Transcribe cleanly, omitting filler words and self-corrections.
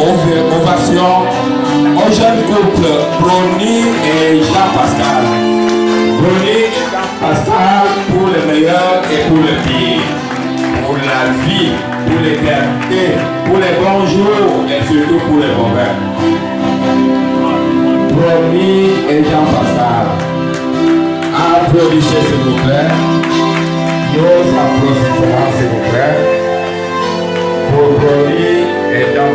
ovation au jeune couple Brony et Jean-Pascal. Brony et Jean-Pascal pour le meilleur et pour le pire. Pour la vie, pour l'éternité, pour les bons jours et surtout pour les mauvais. Brony et Jean-Pascal. Applaudissez s'il vous plaît. Nous applaudissons s'il vous plaît. Pour Brony et Jean-Pascal.